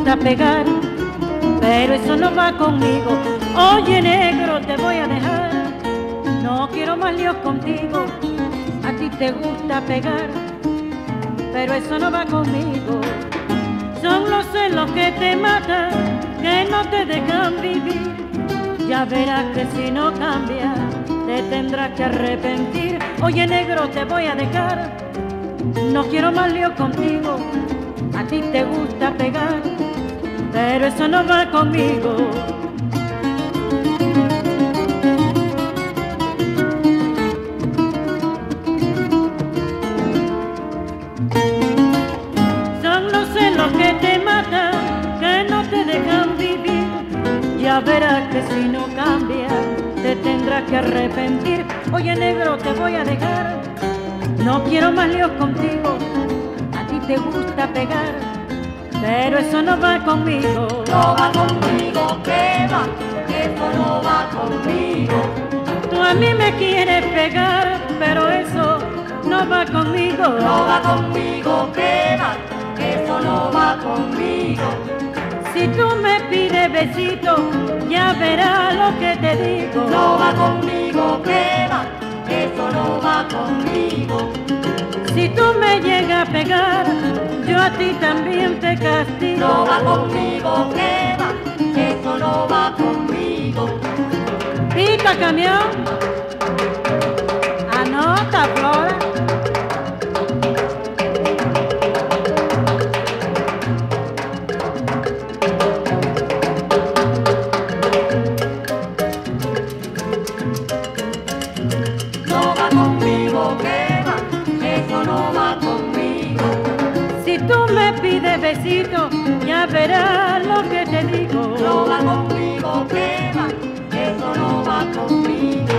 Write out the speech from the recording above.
gusta pegar, pero eso no va conmigo. Oye negro, te voy a dejar, no quiero más líos contigo. A ti te gusta pegar, pero eso no va conmigo. Son los celos que te matan, que no te dejan vivir. Ya verás que si no cambias, te tendrás que arrepentir. Oye negro, te voy a dejar, no quiero más líos contigo. A ti te gusta pegar, pero eso no va conmigo. Son los celos que te matan, que no te dejan vivir. Ya verás que si no cambias, te tendrás que arrepentir. Oye negro, te voy a dejar, no quiero más líos contigo. A ti te gusta pegar, pero eso no va conmigo. No va conmigo, ¿qué va? Eso no va conmigo. Tú a mí me quieres pegar, pero eso no va conmigo. No va conmigo, ¿qué va? Eso no va conmigo. Si tú me pides besito, ya verás lo que te digo. No va conmigo, ¿qué va? Eso no va conmigo. Si tú me llegas a pegar, yo a ti también te castigo. No va conmigo, ¿qué va? Eso no va conmigo. Pica camión, anota Flora. No va conmigo, ¿qué va? Eso no va conmigo. Si tú me pides besito, ya verás lo que te digo. No va conmigo, ¿qué va? Eso no va conmigo.